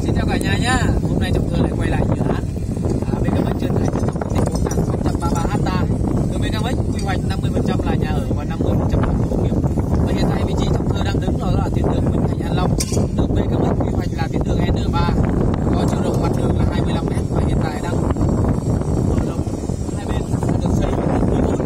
Xin chào cả nhà nhá. Hôm nay Trọng Thơ lại quay lại dự án BKMX Trơn Thành trong diện tích 4.133 ha. Từ BKMX quy hoạch 50% là nhà ở và 50% là công nghiệp. Và hiện tại vị trí Trọng Thơ đang đứng đó là tuyến đường Minh Thành An Long. Được BKMX quy hoạch là tuyến đường N3, có chiều rộng mặt đường là 25 m và hiện tại đang mở rộng hai bên đã được xây dựng quy mô.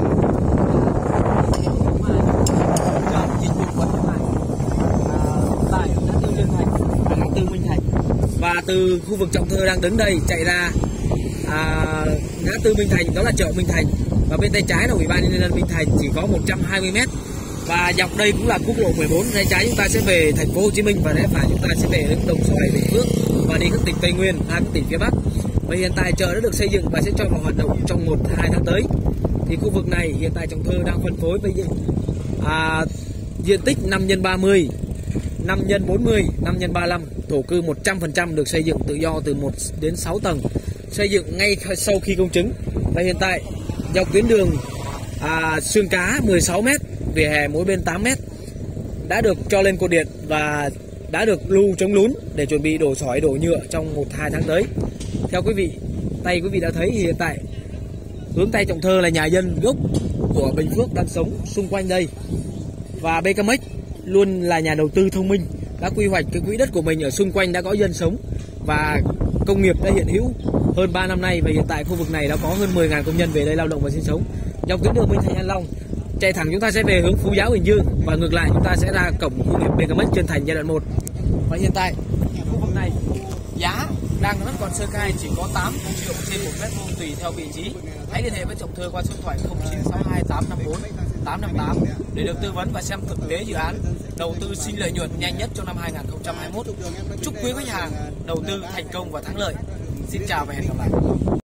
Dịch vụ quận Trơn Thành tại ngã tư Trơn Thành và ngã tư Minh Thành. Và từ khu vực Trọng Thơ đang đứng đây chạy ra ngã tư Minh Thành, đó là chợ Minh Thành, và bên tay trái là Ủy ban nhân dân Minh Thành, chỉ có 120 m. Và dọc đây cũng là quốc lộ 14, tay trái chúng ta sẽ về thành phố Hồ Chí Minh và tay phải chúng ta sẽ về đến Đồng Xoài, Bình Phước và đi các tỉnh Tây Nguyên, hai tỉnh phía Bắc. Và hiện tại chợ đã được xây dựng và sẽ cho vào hoạt động trong 1-2 tháng tới. Thì khu vực này hiện tại Trọng Thơ đang phân phối với diện tích 5x30, 5x40, 5x35, thổ cư 100% được xây dựng tự do từ 1 đến 6 tầng, xây dựng ngay sau khi công chứng. Và hiện tại dọc tuyến đường xương cá 16 m, vỉa hè mỗi bên 8 m đã được cho lên cột điện và đã được lưu chống lún để chuẩn bị đổ sỏi, đổ nhựa trong 1-2 tháng tới. Theo quý vị, quý vị đã thấy hiện tại hướng tay Trọng Thơ là nhà dân gốc của Bình Phước đang sống xung quanh đây. Và BKMX luôn là nhà đầu tư thông minh, đã quy hoạch cái quỹ đất của mình ở xung quanh đã có dân sống và công nghiệp đã hiện hữu hơn 3 năm nay. Và hiện tại khu vực này đã có hơn 10.000 công nhân về đây lao động và sinh sống. Dọc tuyến đường Minh Thành An Long chạy thẳng chúng ta sẽ về hướng Phú Giáo, Bình Dương, và ngược lại chúng ta sẽ ra cổng khu nghiệp BKMX Trơn Thành giai đoạn 1. Và hiện tại khu vực này giá đang vẫn còn sơ khai, chỉ có 8 triệu trên 1 m² tùy theo vị trí. Hãy liên hệ với Trọng Thơ qua số điện thoại 0962 854 858 để được tư vấn và xem thực tế dự án đầu tư sinh lợi nhuận nhanh nhất trong năm 2021. Chúc quý khách hàng đầu tư thành công và thắng lợi. Xin chào và hẹn gặp lại.